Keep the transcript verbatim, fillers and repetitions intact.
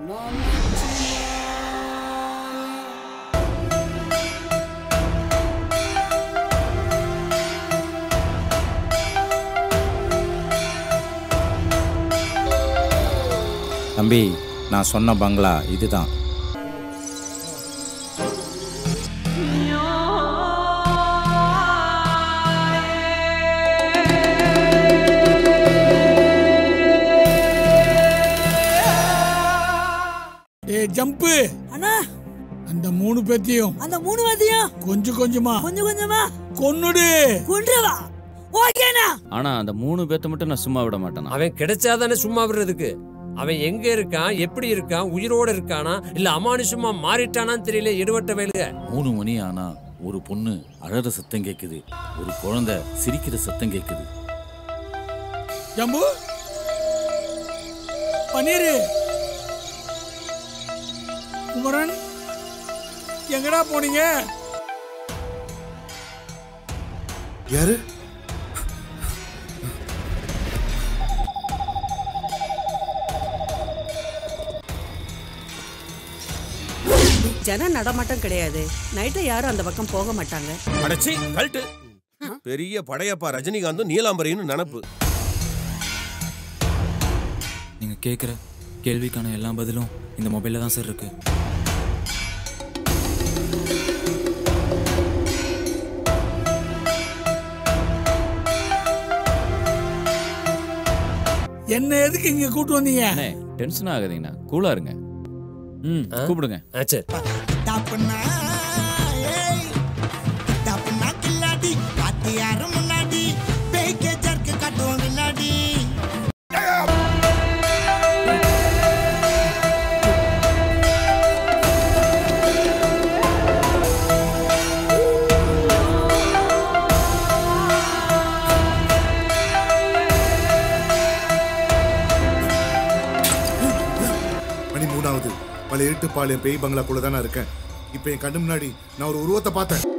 தம்பி, நான் சொன்ன பங்களா இதுதான். ஏய் ஜம்பு அண்ணா, அந்த மூணு பேத்தையும் அந்த மூணு பேத்தையும் கொஞ்சம் கொஞ்சமா கொஞ்சம் கொஞ்சமா கொன்னுடு. கொன்றவா? ஓகேண்ணா. ஆனா அந்த மூணு பேத்த மட்டும் நான் சும்மா விட மாட்டேன். அவன் கிடைச்சாதானே சும்மா விடுறதுக்கு. அவன் எங்க இருக்கான், எப்படி இருக்கான், உயிரோட இருக்கானா இல்ல அமானுஷமா மாறிட்டானான்னு தெரியல. எடுவட்ட வேலுக. மூணு மணி ஆனா ஒரு பொண்ணு அழற சத்தம் கேக்குது, ஒரு குழந்தை சிரிக்கிற சத்தம் கேக்குது. ஜம்பு, பன்னீரு, குமரன், எங்கடா போனீங்க? யாரு? ஜன நடமாட்டம் கிடையாது. நைட்டு யாரும் அந்த பக்கம் போக மாட்டாங்க. அடச்சி கல்ட்டு. பெரிய படையப்பா ரஜினிகாந்தும் நீலாம்பரியும் நினப்பு. நீங்க கேட்குற கேள்விக்கான எல்லா பதிலும் இந்த மொபைல்ல தான் சார் இருக்கு. என்ன எதுக்கு இங்க கூட்டு வந்தீங்க? டென்ஷன் ஆகாதீங்கண்ணா, கூலா இருங்க. ம், கூப்பிடுங்க. சரி. மணி மூணாவது. பல இருட்டு பாளையம் பேய் பங்களாக்குள்ள தான் நான் இருக்கேன். இப்ப என் கண்ணு முன்னாடி நான் ஒரு உருவத்தை பார்த்தேன்.